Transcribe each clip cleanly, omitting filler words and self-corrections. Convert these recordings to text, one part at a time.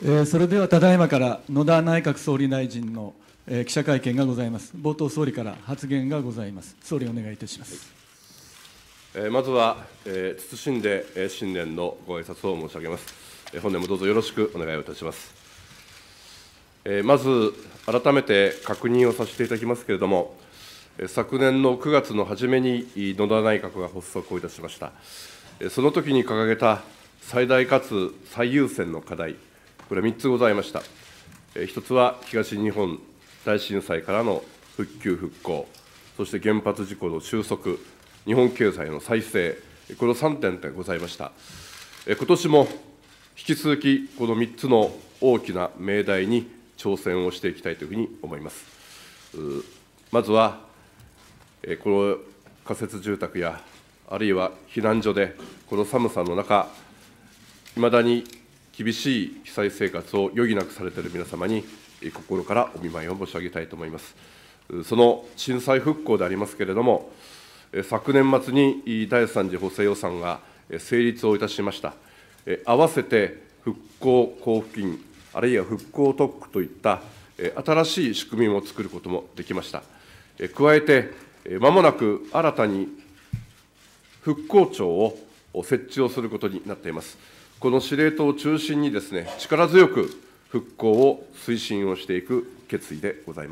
それではただいまから野田内閣総理大臣の記者会見がございます。冒頭、総理から発言がございます。総理、お願いいたします。 まずは、謹んで新年のご挨拶を申し上げます。本年もどうぞよろしくお願いをいたします。まず、改めて確認をさせていただきますけれども、昨年の9月の初めに野田内閣が発足をいたしました。その時に掲げた最大かつ最優先の課題、これは3つございました。1つは東日本大震災からの復旧・復興、そして原発事故の収束、日本経済の再生、この3点でございました。今年も引き続き、この3つの大きな命題に挑戦をしていきたいというふうに思います。まずは、この仮設住宅や、あるいは避難所で、この寒さの中、いまだに厳しい被災生活を余儀なくされている皆様に、心からお見舞いを申し上げたいと思います。その震災復興でありますけれども、昨年末に第3次補正予算が成立をいたしました。合わせて復興交付金、あるいは復興特区といった新しい仕組みを作ることもできました。加えて、まもなく新たに復興庁を設置をすることになっています。この司令塔を中心にですね、力強く復興を推進をしていく決意でございます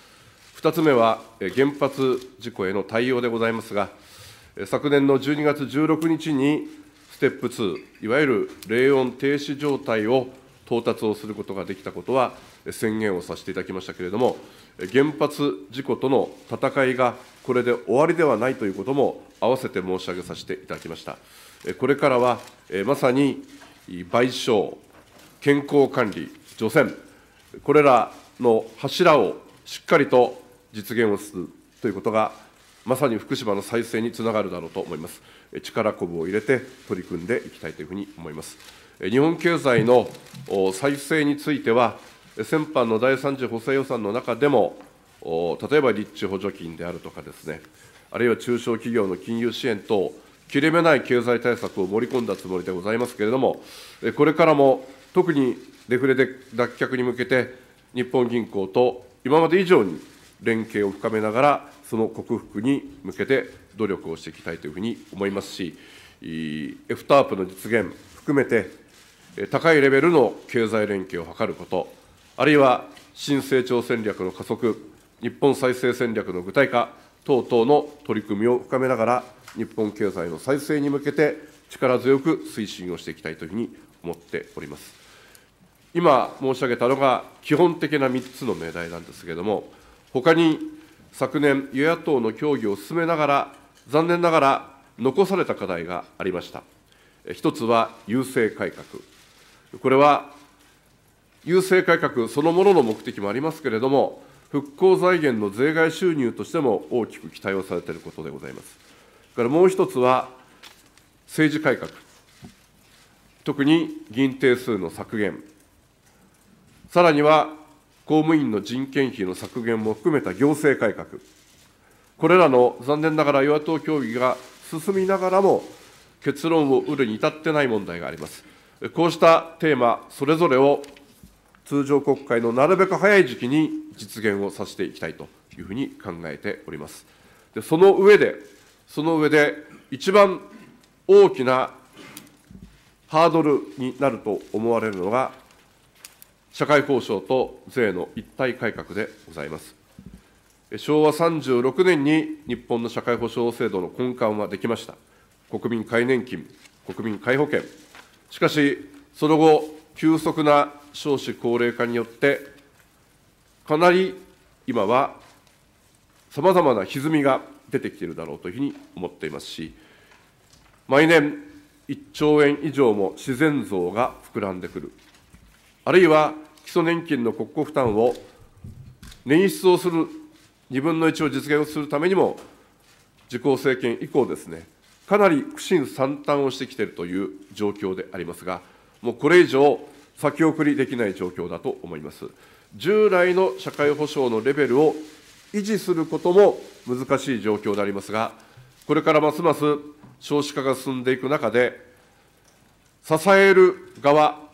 。2つ目は、原発事故への対応でございますが、昨年の12月16日に、ステップ2、いわゆる冷温停止状態を到達をすることができたことは、宣言をさせていただきましたけれども、原発事故との戦いがこれで終わりではないということも併せて申し上げさせていただきました。これからは、まさに賠償、健康管理、除染、これらの柱をしっかりと実現をするということが、まさに福島の再生につながるだろうと思います。力こぶを入れて取り組んでいきたいというふうに思います。日本経済の再生については、先般の第3次補正予算の中でも、例えば立地補助金であるとかですね、あるいは中小企業の金融支援等、切れ目ない経済対策を盛り込んだつもりでございますけれども、これからも特にデフレで脱却に向けて、日本銀行と今まで以上に連携を深めながら、その克服に向けて努力をしていきたいというふうに思いますし、FTARP の実現含めて、高いレベルの経済連携を図ること、あるいは新成長戦略の加速、日本再生戦略の具体化等々の取り組みを深めながら、日本経済の再生に向けて力強く推進をしていきたいというふうに思っております。今申し上げたのが基本的な3つの命題なんですけれども、ほかに昨年、与野党の協議を進めながら、残念ながら残された課題がありました。一つは郵政改革。これは郵政改革そのものの目的もありますけれども、復興財源の税外収入としても大きく期待をされていることでございます。それからもう一つは政治改革。特に議員定数の削減。さらには公務員の人件費の削減も含めた行政改革。これらの残念ながら与野党協議が進みながらも、結論を得るに至ってない問題があります。こうしたテーマ、それぞれを通常国会のなるべく早い時期に実現をさせていきたいというふうに考えております。で、その上で、一番大きなハードルになると思われるのが、社会保障と税の一体改革でございます。昭和36年に日本の社会保障制度の根幹はできました。国民皆年金、国民皆保険。しかし、その後、急速な少子高齢化によって、かなり今はさまざまな歪みが出てきているだろうというふうに思っていますし、毎年1兆円以上も自然増が膨らんでくる。あるいは基礎年金の国庫負担を捻出をする、2分の1を実現をするためにも、自公政権以降ですね、かなり苦心惨憺をしてきているという状況でありますが、もうこれ以上先送りできない状況だと思います。従来の社会保障のレベルを維持することも難しい状況でありますが、これからますます少子化が進んでいく中で、支える側、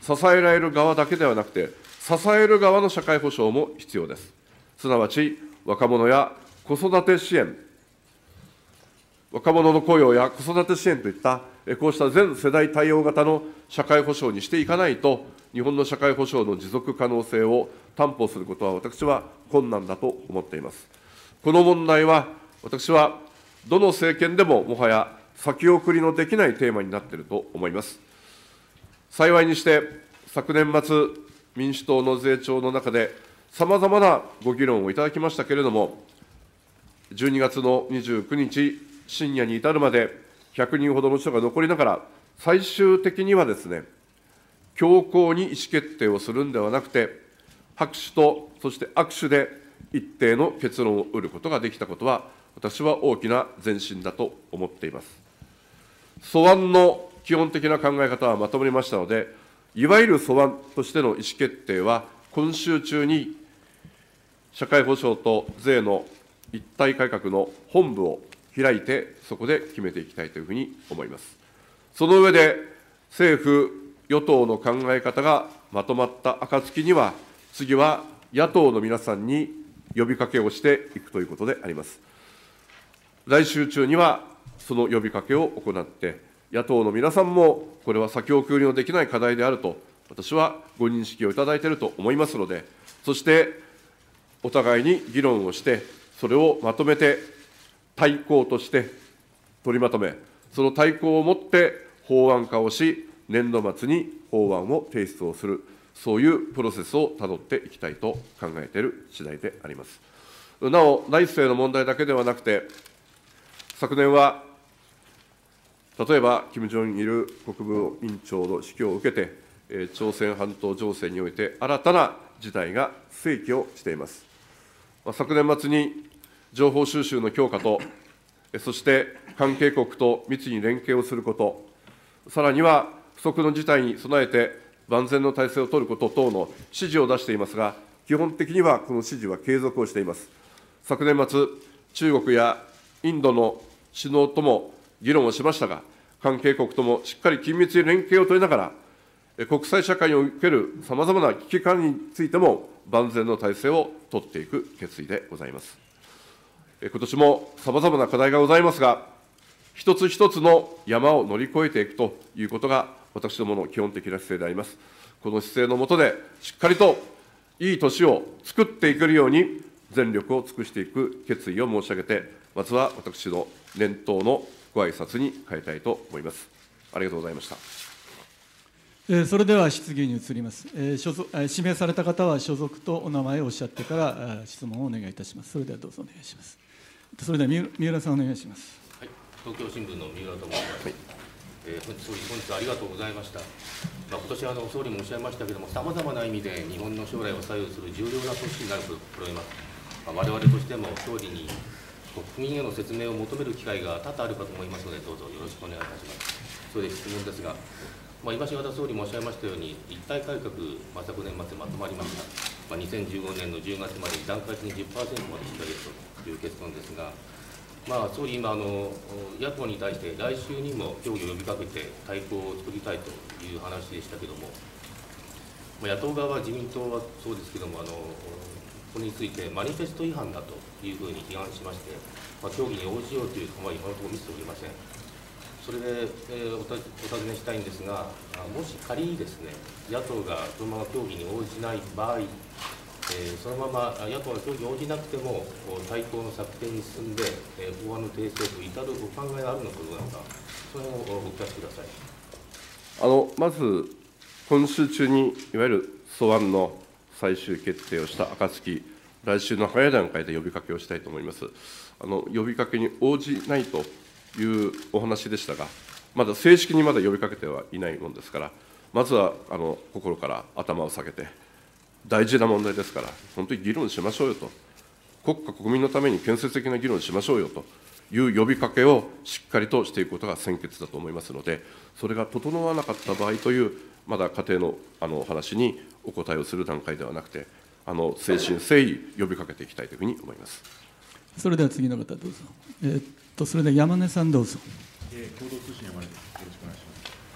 支えられる側だけではなくて、支える側の社会保障も必要です。すなわち、若者や子育て支援、若者の雇用や子育て支援といった、こうした全世代対応型の社会保障にしていかないと、日本の社会保障の持続可能性を担保することは、私は困難だと思っています。この問題は、私はどの政権でももはや先送りのできないテーマになっていると思います。幸いにして、昨年末、民主党の税調の中で、さまざまなご議論をいただきましたけれども、12月の29日深夜に至るまで、100人ほどの人が残りながら、最終的にはですね、強硬に意思決定をするんではなくて、拍手と、そして握手で一定の結論を得ることができたことは、私は大きな前進だと思っています。素案の基本的な考え方はまとまりましたので、いわゆる素案としての意思決定は、今週中に社会保障と税の一体改革の本部を開いて、そこで決めていきたいというふうに思います。その上で、政府・与党の考え方がまとまった暁には、次は野党の皆さんに呼びかけをしていくということであります。来週中にはその呼びかけを行って、野党の皆さんもこれは先送りのできない課題であると、私はご認識をいただいていると思いますので、そしてお互いに議論をして、それをまとめて大綱として取りまとめ、その大綱をもって法案化をし、年度末に法案を提出をする、そういうプロセスをたどっていきたいと考えている次第であります。なお、内政の問題だけではなくて、昨年は、例えば、金正日国務委員長の指揮を受けて、朝鮮半島情勢において新たな事態が生起をしています。昨年末に情報収集の強化と、そして関係国と密に連携をすること、さらには不測の事態に備えて万全の体制を取ること等の指示を出していますが、基本的にはこの指示は継続をしています。昨年末、中国やインドの首脳とも議論をしましたが、関係国ともしっかり緊密に連携を取りながら、国際社会におけるさまざまな危機管理についても万全の体制を取っていく決意でございます。今年もさまざまな課題がございますが、一つ一つの山を乗り越えていくということが、私どもの基本的な姿勢であります。この姿勢の下で、しっかりといい年を作っていけるように、全力を尽くしていく決意を申し上げて、まずは私の年頭のご挨拶に変えたいと思います。ありがとうございました。 それでは質疑に移ります。指名された方は所属とお名前をおっしゃってから質問をお願いいたします。それではどうぞお願いします。それでは三浦さんお願いします。 はい、東京新聞の三浦と申します。はい、総理、本日はありがとうございました。今年総理もおっしゃいましたけれども、さまざまな意味で日本の将来を左右する重要な年になると思います。我々としても総理に国民への説明を求める機会が多々あるかと思いますので、どうぞよろしくお願いいたします。それで質問ですが、今しがた総理もおっしゃいましたように、一体改革、昨年末まとまりました。2015年の10月までに段階的に 10% まで引き上げるという結論ですが、総理、今野党に対して来週にも協議を呼びかけて、大綱を作りたいという話でしたけれども、野党側は、自民党はそうですけれども、これについてマニフェスト違反だというふうに批判しまして、協議に応じようという構えは今のところ見せておりません。それで、お尋ねしたいんですが、もし仮にですね、野党がそのまま協議に応じない場合、そのまま野党の協議に応じなくても、大綱の策定に進んで、法案の訂正と至るお考えがあるのかどうなのか、その辺をお聞かせください。 まず、今週中にいわゆる素案の最終決定をした暁、来週の早い段階で呼びかけをしたいと思います。呼びかけに応じないというお話でしたが、まだ正式にまだ呼びかけてはいないものですから、まずは心から頭を下げて、大事な問題ですから、本当に議論しましょうよと、国家、国民のために建設的な議論しましょうよという呼びかけをしっかりとしていくことが先決だと思いますので、それが整わなかった場合という、まだ家庭のお話にお答えをする段階ではなくて、誠心誠意呼びかけていきたいというふうに思います。 それでは次の方、どうぞ。それで山根さん、どうぞ。 共同通信山根です。よろしくお願いします。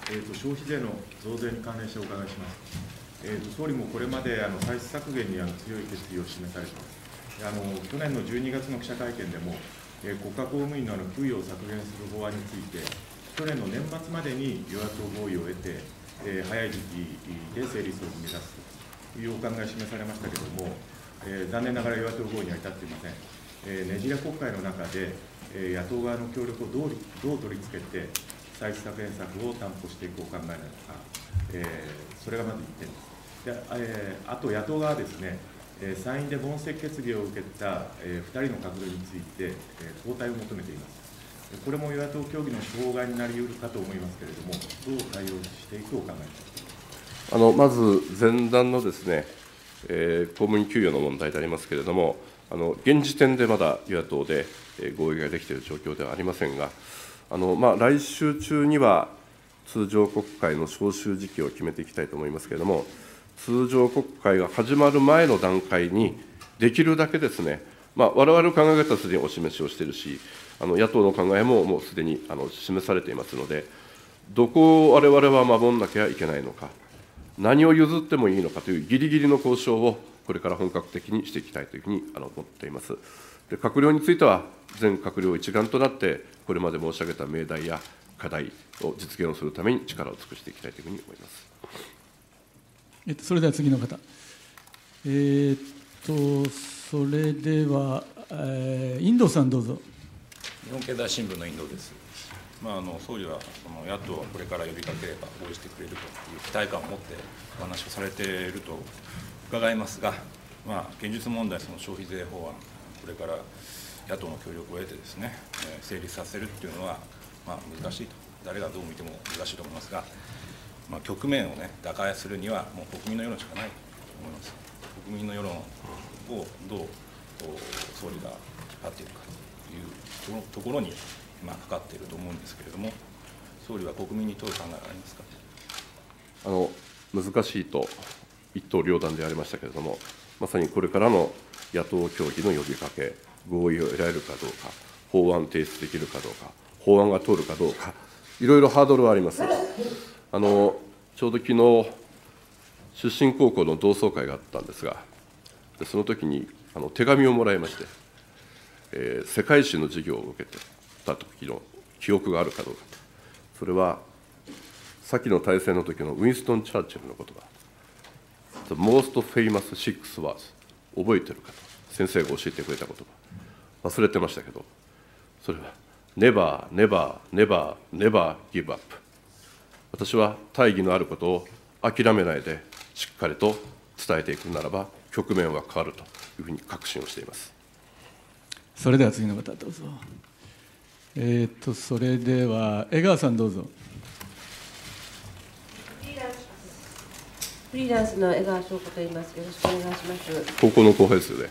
消費税の増税に関連してお伺いします。総理もこれまで歳出削減に強い決意を示されています。去年の12月の記者会見でも、国家公務員の給与を削減する法案について、去年の年末までに与野党合意を得て、早い時期で成立を目指すというお考えを示されましたけれども、残念ながら与野党合意には至っていません。ねじれ国会の中で、野党側の協力をどう取り付けて、歳出削減策を担保していくお考えなのか、それがまず1点です。あと野党側はですね、参院で問責決議を受けた2人の閣僚について、交代を求めています。これも与野党協議の障害になりうるかと思いますけれども、どう対応していくお考えですか。 まず前段のですね、公務員給与の問題でありますけれども、現時点でまだ与野党で合意ができている状況ではありませんが、来週中には通常国会の召集時期を決めていきたいと思いますけれども、通常国会が始まる前の段階に、できるだけですね、我々の考え方はすでにお示しをしているし、野党の考えももうすでに示されていますので、どこを我々は守らなきゃいけないのか、何を譲ってもいいのかというぎりぎりの交渉をこれから本格的にしていきたいというふうに思っています。で、閣僚については、全閣僚一丸となって、これまで申し上げた命題や課題を実現をするために力を尽くしていきたいというふうに思います。 それでは次の方。それでは、インドさん、どうぞ。 日本経済新聞のインドです。総理は野党はこれから呼びかければ応じてくれるという期待感を持ってお話をされていると伺いますが、現実問題、その消費税法案、これから野党の協力を得てですね、成立させるというのは、難しいと、誰がどう見ても難しいと思いますが、局面を打開するには、もう国民の世論しかないと思います。国民の世論をどう総理が引っ張っているかというところにかかっていると思うんですけれども、総理は国民に問う考えがありますか。 難しいと一刀両断でありましたけれども、まさにこれからの野党協議の呼びかけ、合意を得られるかどうか、法案提出できるかどうか、法案が通るかどうか、いろいろハードルはあります。ちょうど昨日、出身高校の同窓会があったんですが、その時に手紙をもらいまして、世界史の授業を受けてた時の記憶があるかどうか、それは先の大戦の時のウィンストン・チャーチルの言葉、The most famous six words、覚えてるかと、先生が教えてくれた言葉、忘れてましたけど、それは Never, never, never, never give up。私は大義のあることを諦めないでしっかりと伝えていくならば局面は変わるというふうに確信をしています。 それでは次の方どうぞ。それでは江川さんどうぞ。 フリーランスの江川翔子と言います。よろしくお願いします。 高校の後輩ですよね。 よ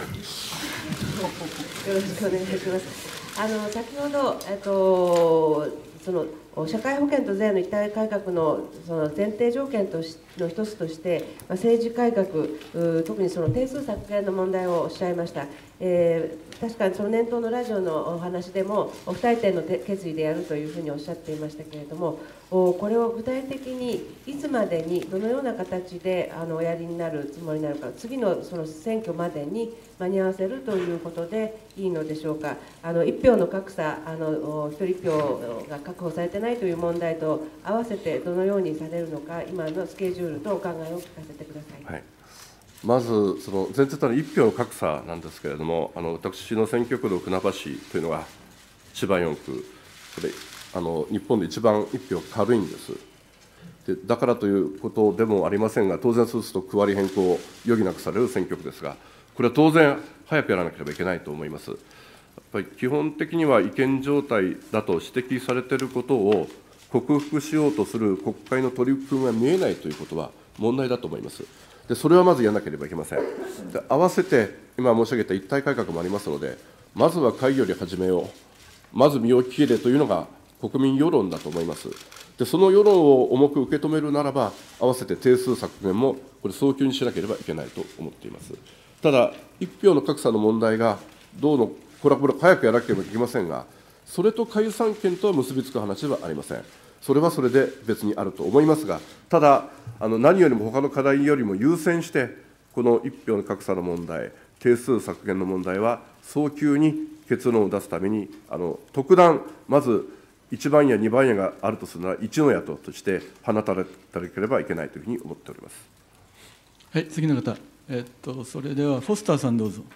ろしくお願いします。先ほど、その社会保険と税の一体改革のその前提条件の一つとして、政治改革、特にその定数削減の問題をおっしゃいました。確かにその年頭のラジオのお話でも、お二点の決意でやるというふうにおっしゃっていましたけれども、これを具体的にいつまでに、どのような形でおやりになるつもりなのか、次のその選挙までに間に合わせるということでいいのでしょうか。一票の格差、一人一票が確保されてないという問題と合わせてどのようにされるのか、今のスケジュールとお考えを聞かせてください。 はい、まず、その前提となる一票の格差なんですけれども、私の選挙区の船橋というのが千葉4区、これ日本で一番一票軽いんです。でだからということでもありませんが、当然そうすると区割り変更を余儀なくされる選挙区ですが、これは当然、早くやらなければいけないと思います。やっぱり基本的には違憲状態だと指摘されていることを克服しようとする国会の取り組みが見えないということは問題だと思います。でそれはまずやらなければいけません。で合わせて、今申し上げた一体改革もありますので、まずは会議より始めよう、まず身を切れというのが国民世論だと思います。でその世論を重く受け止めるならば、合わせて定数削減もこれ、早急にしなければいけないと思っています。ただ、一票の格差の問題が、どうの、これは早くやらなければいけませんが、それと解散権とは結びつく話ではありません。 それはそれで別にあると思いますが、ただ、何よりも他の課題よりも優先して、この1票の格差の問題、定数削減の問題は、早急に結論を出すために、特段、まず1番や2番やがあるとするなら、1の野党として放たれなければいけないというふうに思っております。 はい、次の方、それではフォスターさん、どうぞ。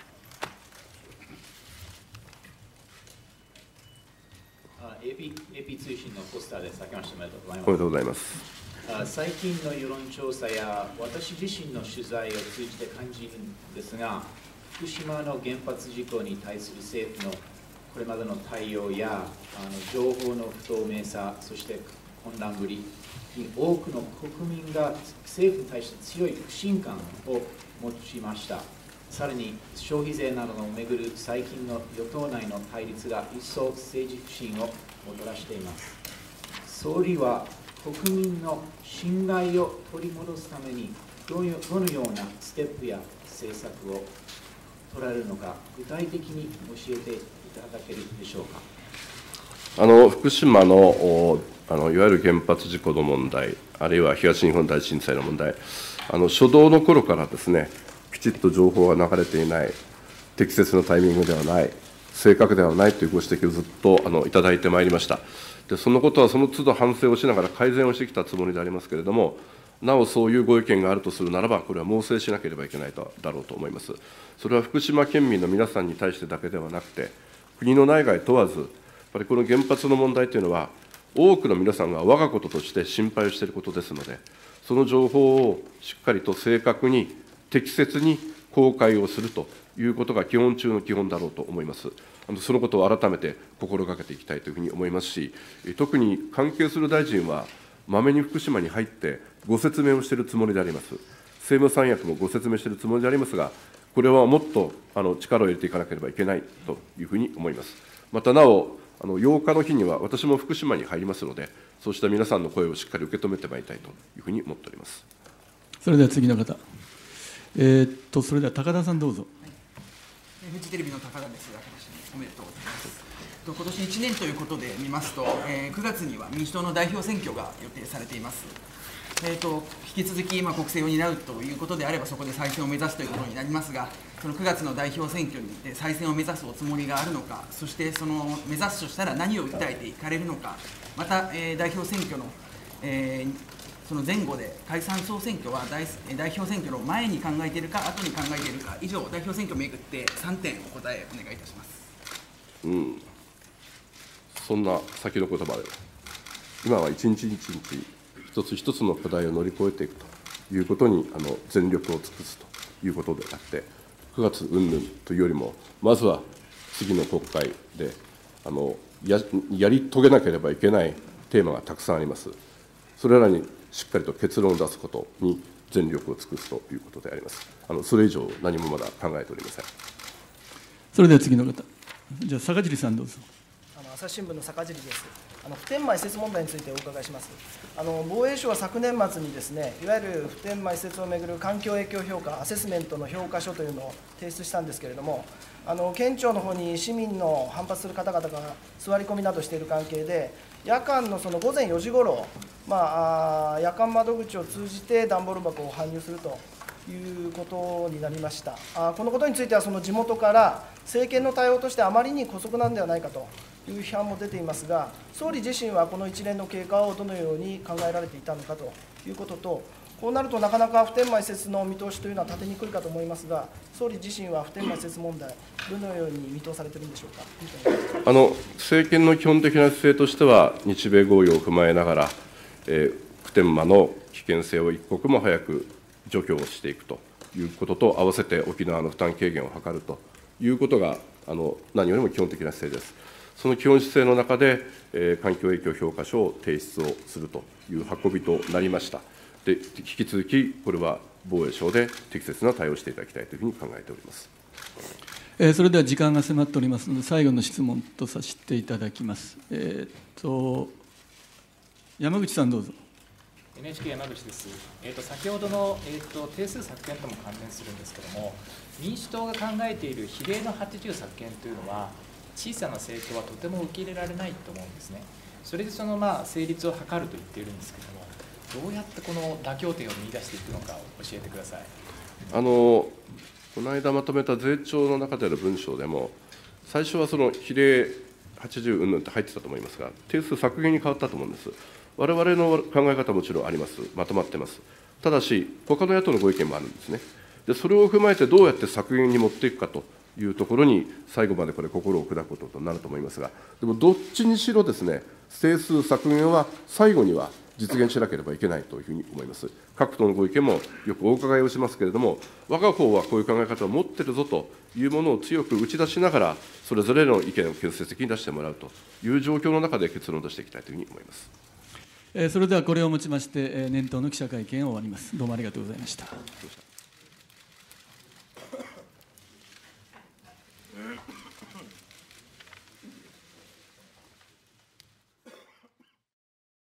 AP 通信のフォスターです。明けましておめでとうございます。 おめでとうございます。 最近の世論調査や私自身の取材を通じて感じるんですが、福島の原発事故に対する政府のこれまでの対応や情報の不透明さ、そして混乱ぶりに多くの国民が政府に対して強い不信感を持ちました。さらに消費税などをめぐる最近の与党内の対立が一層政治不信をもたらしています。総理は国民の信頼を取り戻すためにどのようなステップや政策を取られるのか、具体的に教えていただけるでしょうか。 福島のいわゆる原発事故の問題、あるいは東日本大震災の問題、初動の頃からですね、きちっと情報が流れていない、適切なタイミングではない、正確ではないというご指摘をずっといただいてまいりました。で、そのことはその都度反省をしながら改善をしてきたつもりでありますけれども、なおそういうご意見があるとするならば、これは猛省しなければいけないだろうと思います。それは福島県民の皆さんに対してだけではなくて、国の内外問わず、やっぱりこの原発の問題というのは、多くの皆さんが我がこととして心配をしていることですので、その情報をしっかりと正確に、適切に公開をするということが基本中の基本だろうと思います。そのことを改めて心がけていきたいというふうに思いますし、特に関係する大臣は、まめに福島に入ってご説明をしているつもりであります。政務三役もご説明しているつもりでありますが、これはもっと力を入れていかなければいけないというふうに思います。またなお、8日の日には私も福島に入りますので、そうした皆さんの声をしっかり受け止めてまいりたいというふうに思っております。 それでは次の方。それでは高田さん、どうぞ。 フジテレビの高田です。おめでとうございます。今年1年ということで見ますと、9月には民主党の代表選挙が予定されています。引き続き国政を担うということであれば、そこで再選を目指すということになりますが、その9月の代表選挙に再選を目指すおつもりがあるのか、そしてその目指すとしたら何を訴えていかれるのか、また、代表選挙の、その前後で解散総選挙は代表選挙の前に考えているか、後に考えているか、以上、代表選挙をめぐって3点お答えお願いいたします。 そんな先の言葉で、今は一日一日、一つ一つの課題を乗り越えていくということに全力を尽くすということであって、9月云々というよりも、まずは次の国会でやり遂げなければいけないテーマがたくさんあります。それらにしっかりと結論を出すことに全力を尽くすということであります。それ以上、何もまだ考えておりません。 それでは次の方、じゃあ、坂尻さん、どうぞ。 朝日新聞の坂尻です。普天間移設問題についてお伺いします。防衛省は昨年末にですね、いわゆる普天間移設をめぐる環境影響評価、アセスメントの評価書というのを提出したんですけれども、県庁の方に市民の反発する方々が座り込みなどしている関係で、夜間の午前4時ごろ、夜間窓口を通じて段ボール箱を搬入するということになりました。このことについては、その地元から政権の対応としてあまりに姑息なんではないかという批判も出ていますが、総理自身はこの一連の経過をどのように考えられていたのかということと、こうなるとなかなか普天間移設の見通しというのは立てにくいかと思いますが、総理自身は普天間移設問題、どのように見通されているんでしょうか。 政権の基本的な姿勢としては、日米合意を踏まえながら、普天間の危険性を一刻も早く除去をしていくということと、合わせて沖縄の負担軽減を図るということが、何よりも基本的な姿勢です。その基本姿勢の中で、環境影響評価書を提出をするという運びとなりました。で、引き続き、これは防衛省で適切な対応をしていただきたいというふうに考えております。 それでは時間が迫っておりますので、最後の質問とさせていただきます。山口さん、どうぞ。 NHK 山口です。先ほどの、定数削減とも関連するんですけれども、民主党が考えている比例の80削減というのは、小さな政党はとても受け入れられないと思うんですね。 それでその成立を図ると言っているんですけれども、どうやってこの妥協点を見出していくのかを教えてください。 この間まとめた税調の中での文章でも、最初はその比例80云々って入ってたと思いますが、定数削減に変わったと思うんです。我々の考え方もちろんあります、まとまってます。ただし、他の野党のご意見もあるんですね。で、それを踏まえてどうやって削減に持っていくかというところに、最後までこれ、心を砕くこととなると思いますが、でもどっちにしろですね、定数削減は最後には実現しなければいけないというふうに思います。各党のご意見もよくお伺いをしますけれども、我が方はこういう考え方を持ってるぞというものを強く打ち出しながら、それぞれの意見を建設的に出してもらうという状況の中で結論を出していきたいというふうに思います。 それではこれをもちまして、年頭の記者会見を終わります。どうもありがとうございました。